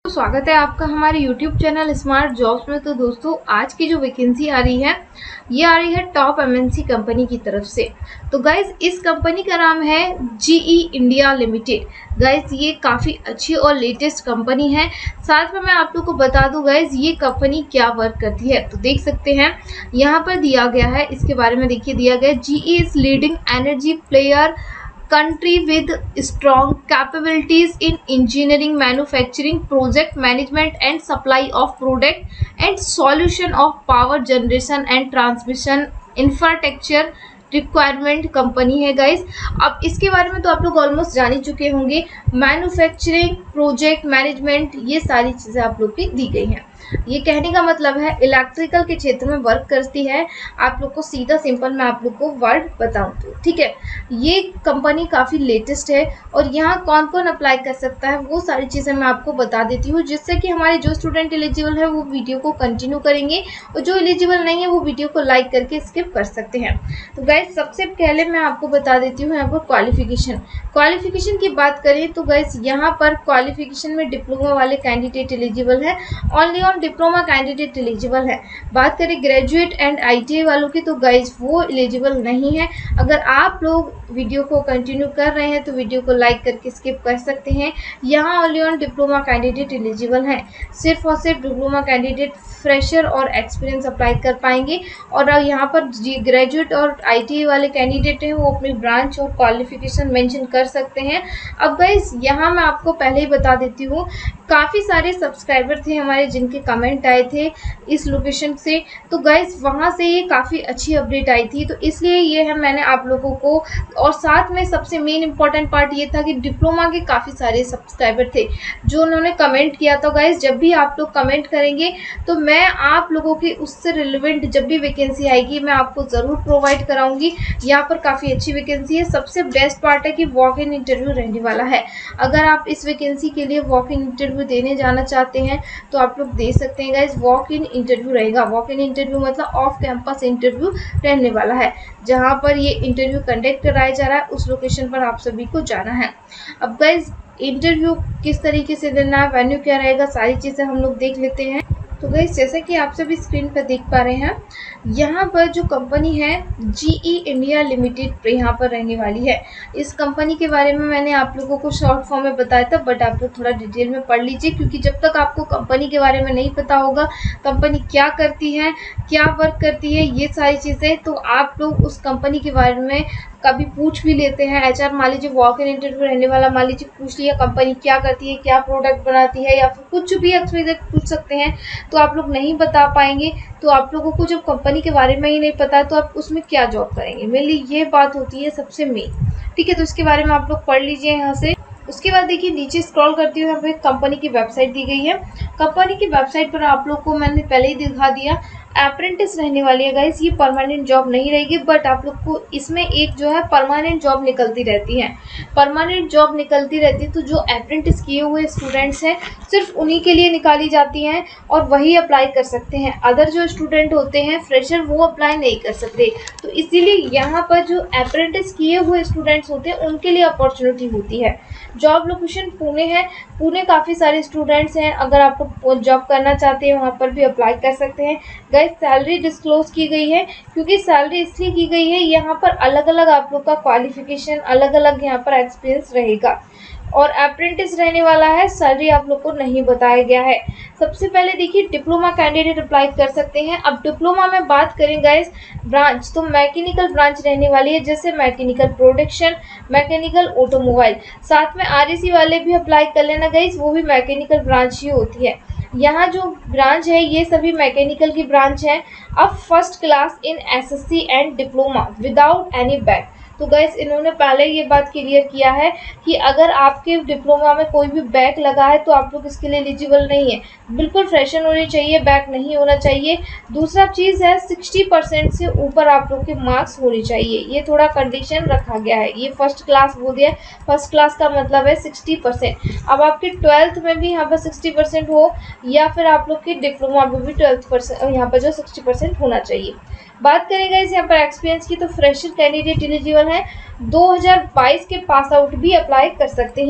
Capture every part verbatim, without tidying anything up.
स्वागत है आपका हमारे यूट्यूब चैनल स्मार्ट जॉब्स में। तो दोस्तों, आज की जो वैकेंसी आ रही है ये आ रही है टॉप एमएनसी कंपनी की तरफ से। तो गाइज, इस कंपनी का नाम है जीई इंडिया लिमिटेड। गाइज, ये काफ़ी अच्छी और लेटेस्ट कंपनी है। साथ में मैं आप लोग को बता दूं गाइज, ये कंपनी क्या वर्क करती है। तो देख सकते हैं यहाँ पर दिया गया है, इसके बारे में देखिए दिया गया है, GE is leading energy player country with strong capabilities in engineering, manufacturing, project management and supply of product and solution of power generation and transmission infrastructure requirement company है गाइस। अब इसके बारे में तो आप लोग ऑलमोस्ट जान ही चुके होंगे। मैन्युफैक्चरिंग, प्रोजेक्ट मैनेजमेंट, ये सारी चीज़ें आप लोग की दी गई हैं। ये कहने का मतलब है इलेक्ट्रिकल के क्षेत्र में वर्क करती है। आप लोग को सीधा सिंपल मैं आप लोग को वर्ड बताऊं तो ठीक है। ये कंपनी काफ़ी लेटेस्ट है और यहाँ कौन कौन अप्लाई कर सकता है वो सारी चीज़ें मैं आपको बता देती हूँ, जिससे कि हमारे जो स्टूडेंट एलिजिबल है वो वीडियो को कंटिन्यू करेंगे और जो एलिजिबल नहीं है वो वीडियो को लाइक करके स्किप कर सकते हैं। तो गाइज, सबसे पहले मैं आपको बता देती हूँ यहाँ पर क्वालिफिकेशन क्वालिफिकेशन की बात करें तो गाइज, यहाँ पर क्वालिफिकेशन में डिप्लोमा वाले कैंडिडेट एलिजिबल है। Only on diploma candidate eligible है। बात करें ग्रेजुएट एंड आईटीआई वालों की तो गाइज वो एलिजिबल नहीं है। अगर आप लोग वीडियो को कंटिन्यू कर रहे हैं तो वीडियो को लाइक करके स्किप कर सकते हैं। यहाँ only on diploma candidate eligible है। सिर्फ और सिर्फ डिप्लोमा कैंडिडेट फ्रेशर और एक्सपीरियंस अप्लाई कर पाएंगे। और यहाँ पर ग्रेजुएट और आईटीआई वाले कैंडिडेट हैं वो अपनी ब्रांच और क्वालिफिकेशन मेंशन कर सकते हैं। अब गाइज, यहाँ मैं आपको पहले ही बता देती हूँ, काफ़ी सारे सब्सक्राइबर थे हमारे जिनके कमेंट आए थे इस लोकेशन से। तो गाइज, वहाँ से ये काफ़ी अच्छी अपडेट आई थी, तो इसलिए ये है मैंने आप लोगों को। और साथ में सबसे मेन इंपॉर्टेंट पार्ट ये था कि डिप्लोमा के काफ़ी सारे सब्सक्राइबर थे जो उन्होंने कमेंट किया। तो गाइज, जब भी आप लोग कमेंट करेंगे तो मैं आप लोगों की उससे रिलेवेंट जब भी वैकेंसी आएगी मैं आपको ज़रूर प्रोवाइड कराऊंगी। यहाँ पर काफ़ी अच्छी वैकेंसी है। सबसे बेस्ट पार्ट है कि वॉक इन इंटरव्यू रहने वाला है। अगर आप इस वैकेंसी के लिए वॉक इन इंटरव्यू देने जाना चाहते हैं तो आप लोग दे सकते हैं गाइज। वॉक इन इंटरव्यू रहेगा। वॉक इन इंटरव्यू मतलब ऑफ कैंपस इंटरव्यू रहने वाला है, जहाँ पर ये इंटरव्यू कंडक्ट कराया जा रहा है उस लोकेशन पर आप सभी को जाना है। अब गाइज, इंटरव्यू किस तरीके से देना है, वेन्यू क्या रहेगा, सारी चीज़ें हम लोग देख लेते हैं। तो गाइस, जैसा कि आप सभी स्क्रीन पर देख पा रहे हैं, यहाँ पर जो कंपनी है जीई इंडिया लिमिटेड यहाँ पर रहने वाली है। इस कंपनी के बारे में मैंने आप लोगों को शॉर्ट फॉर्म में बताया था, बट आप लोग थोड़ा डिटेल में पढ़ लीजिए, क्योंकि जब तक आपको कंपनी के बारे में नहीं पता होगा, कंपनी क्या करती है, क्या वर्क करती है, ये सारी चीज़ें, तो आप लोग उस कंपनी के बारे में कभी पूछ भी लेते हैं। एचआर मान लीजिए वॉक इन इंटरव्यू रहने वाला मान लीजिए पूछ लिया कंपनी क्या करती है, क्या प्रोडक्ट बनाती है, या फिर कुछ भी एक्सवाइजेड पूछ सकते हैं, तो आप लोग नहीं बता पाएंगे। तो आप लोगों को जब कंपनी के बारे में ही नहीं पता तो आप उसमें क्या जॉब करेंगे, मेनली ये बात होती है सबसे मेन। ठीक है, तो इसके बारे में आप लोग पढ़ लीजिए यहाँ से। उसके बाद देखिए नीचे स्क्रॉल करती हूँ, यहाँ पे कंपनी की वेबसाइट दी गई है। कंपनी की वेबसाइट पर आप लोग को मैंने पहले ही दिखा दिया, अप्रेंटिस रहने वाली है गाइस। ये परमानेंट जॉब नहीं रहेगी, बट आप लोग को इसमें एक जो है परमानेंट जॉब निकलती रहती है। परमानेंट जॉब निकलती रहती है तो जो अप्रेंटिस किए हुए स्टूडेंट्स हैं सिर्फ उन्हीं के लिए निकाली जाती हैं और वही अप्लाई कर सकते हैं। अदर जो स्टूडेंट होते हैं फ्रेशर, वो अप्लाई नहीं कर सकते। तो इसीलिए यहाँ पर जो अप्रेंटिस किए हुए स्टूडेंट्स होते हैं उनके लिए अपॉर्चुनिटी होती है। जॉब लोकेशन पुणे है। पुणे काफ़ी सारे स्टूडेंट्स हैं, अगर आप लोग जॉब करना चाहते हैं वहाँ पर भी अप्लाई कर सकते हैं। गाइस, सैलरी डिस्क्लोज की गई है, क्योंकि सैलरी इसलिए की गई है, यहाँ पर अलग अलग आप लोग का क्वालिफिकेशन, अलग अलग यहाँ पर एक्सपीरियंस रहेगा। और अप्रेंटिस रहने वाला है, सैलरी आप लोग को नहीं बताया गया है। सबसे पहले देखिए, डिप्लोमा कैंडिडेट अप्लाई कर सकते हैं। अब डिप्लोमा में बात करें गाइस ब्रांच, तो मैकेनिकल ब्रांच रहने वाली है, जैसे मैकेनिकल प्रोडक्शन, मैकेनिकल ऑटोमोबाइल। साथ में आरएसी वाले भी अप्लाई कर लेना गाइस, वो भी मैकेनिकल ब्रांच ही होती है। यहाँ जो ब्रांच है ये सभी मैकेनिकल की ब्रांच है। अब first class in SSC and diploma without any back. तो गाइस, इन्होंने पहले ये बात क्लियर किया है कि अगर आपके डिप्लोमा में कोई भी बैक लगा है तो आप लोग इसके लिए एलिजिबल नहीं है। बिल्कुल फ्रेशर होनी चाहिए, बैक नहीं होना चाहिए। दूसरा चीज़ है सिक्सटी परसेंट से ऊपर आप लोग के मार्क्स होने चाहिए, ये थोड़ा कंडीशन रखा गया है। ये फर्स्ट क्लास बोल दिया, फर्स्ट क्लास का मतलब है सिक्सटी परसेंट। अब आपके ट्वेल्थ में भी यहाँ पर सिक्सटी परसेंट हो, या फिर आप लोग की डिप्लोमा में भी ट्वेल्थ परसेंट यहाँ पर जो सिक्सटी परसेंट होना चाहिए। बात करें गाइस यहाँ पर एक्सपीरियंस की, तो फ्रेशर कैंडिडेट एलिजिबल हैं। दो हज़ार बाईस के पास आउट भी अप्लाई कर सकते हैं।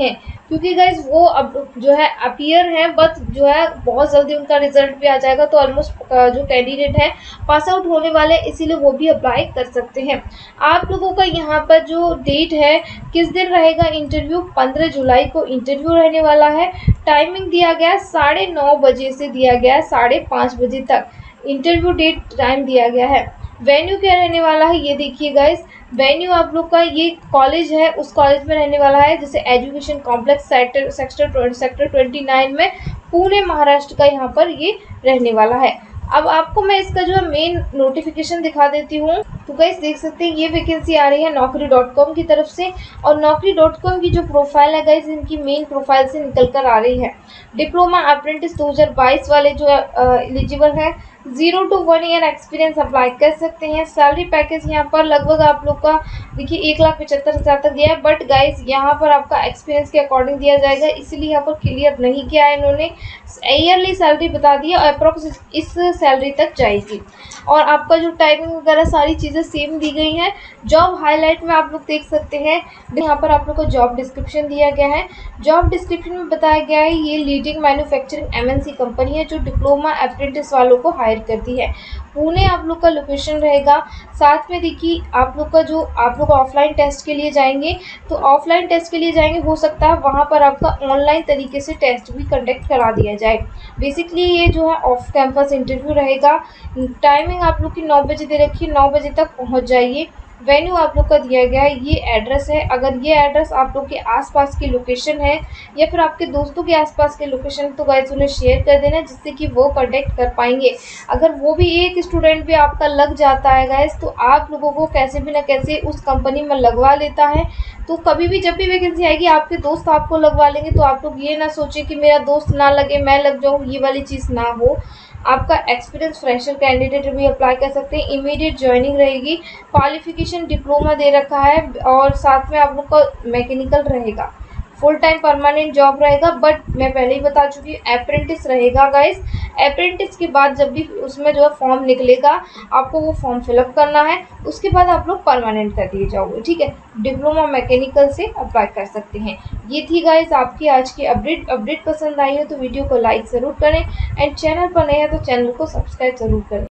क्योंकि गाइज वो अब जो है अपीयर है, बट जो है बहुत जल्दी उनका रिजल्ट भी आ जाएगा, तो ऑलमोस्ट जो कैंडिडेट है पास आउट होने वाले, इसीलिए वो भी अप्लाई कर सकते हैं। आप लोगों का यहाँ पर जो डेट है किस दिन रहेगा इंटरव्यू, पंद्रह जुलाई को इंटरव्यू रहने वाला है। टाइमिंग दिया गया है साढ़े नौ बजे से दिया गया है साढ़े पाँच बजे तक इंटरव्यू डेट टाइम दिया गया है। वेन्यू क्या रहने वाला है ये देखिए गाइस, वेन्यू आप लोग का ये कॉलेज है उस कॉलेज में रहने वाला है, जैसे education complex sector sector sector twenty nine में, पुणे महाराष्ट्र का यहाँ पर ये रहने वाला है। अब आपको मैं इसका जो है मेन नोटिफिकेशन दिखा देती हूँ। तो गाइस देख सकते हैं ये वैकेंसी आ रही है नौकरी डॉट कॉम की तरफ से, और नौकरी डॉट कॉम की जो प्रोफाइल है गाइस इनकी मेन प्रोफाइल से निकल कर आ रही है। डिप्लोमा अप्रेंटिस दो हज़ार बाईस वाले जो एलिजिबल है, zero to one year experience apply कर सकते हैं। सैलरी पैकेज यहाँ पर लगभग आप लोग का देखिए एक लाख पचहत्तर हज़ार तक दिया है, बट गाइस यहाँ पर आपका एक्सपीरियंस के अकॉर्डिंग दिया जाएगा, इसीलिए यहाँ पर क्लियर नहीं किया है इन्होंने। ईयरली सैलरी बता दी है, अप्रोक्स इस सैलरी तक जाएगी, और आपका जो टाइमिंग वगैरह सारी चीज़ें सेम दी गई हैं। जॉब हाईलाइट में आप लोग देख सकते हैं, यहाँ पर आप लोग को जॉब डिस्क्रिप्शन दिया गया है। जॉब डिस्क्रिप्शन में बताया गया है ये लीडिंग मैन्युफैक्चरिंग एमएनसी कंपनी है जो डिप्लोमा अप्रेंटिस वालों को हायर करती है। पुणे आप लोग का लोकेशन रहेगा। साथ में देखिए आप लोग का जो आप लोग ऑफलाइन टेस्ट के लिए जाएंगे, तो ऑफलाइन टेस्ट के लिए जाएंगे हो सकता है वहाँ पर आपका ऑनलाइन तरीके से टेस्ट भी कंडक्ट करा दिया जाए। बेसिकली ये जो है ऑफ कैंपस इंटरव्यू रहेगा। टाइमिंग आप लोग की नौ बजे दे रखी है, नौ बजे तक पहुँच जाइए। वेन्यू आप लोग का दिया गया है, ये एड्रेस है। अगर ये एड्रेस आप लोग के आसपास की लोकेशन है या फिर आपके दोस्तों के आसपास के लोकेशन, तो गाइस उन्हें शेयर कर देना जिससे कि वो कांटेक्ट कर पाएंगे। अगर वो भी एक स्टूडेंट भी आपका लग जाता है गाइस, तो आप लोगों को कैसे भी ना कैसे उस कंपनी में लगवा लेता है। तो कभी भी जब भी वैकेंसी आएगी आपके दोस्त आपको लगवा लेंगे, तो आप लोग ये ना सोचें कि मेरा दोस्त ना लगे मैं लग जाऊँ, ये वाली चीज़ ना हो। आपका एक्सपीरियंस फ्रेशर कैंडिडेट भी अप्लाई कर सकते हैं। इमीडिएट ज्वाइनिंग रहेगी। क्वालिफिकेशन डिप्लोमा दे रखा है, और साथ में आप लोग का मैकेनिकल रहेगा। फुल टाइम परमानेंट जॉब रहेगा, बट मैं पहले ही बता चुकी हूँ अप्रेंटिस रहेगा गाइस। अप्रेंटिस के बाद जब भी उसमें जो है फॉर्म निकलेगा आपको वो फॉर्म फिलअप करना है, उसके बाद आप लोग परमानेंट कर दिए जाओगे, ठीक है। डिप्लोमा मैकेनिकल से अप्लाई कर सकते हैं। ये थी गाइस आपकी आज की अपडेट। अपडेट पसंद आई हो तो वीडियो को लाइक ज़रूर करें, एंड चैनल पर नए हैं तो चैनल को सब्सक्राइब ज़रूर करें।